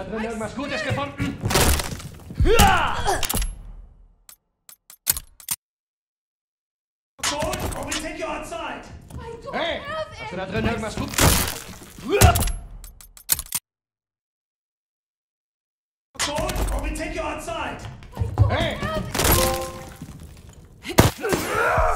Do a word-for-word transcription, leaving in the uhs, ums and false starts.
drin irgendwas Gutes gefunden? Hey, hast du da drin irgendwas Gutes? Hey!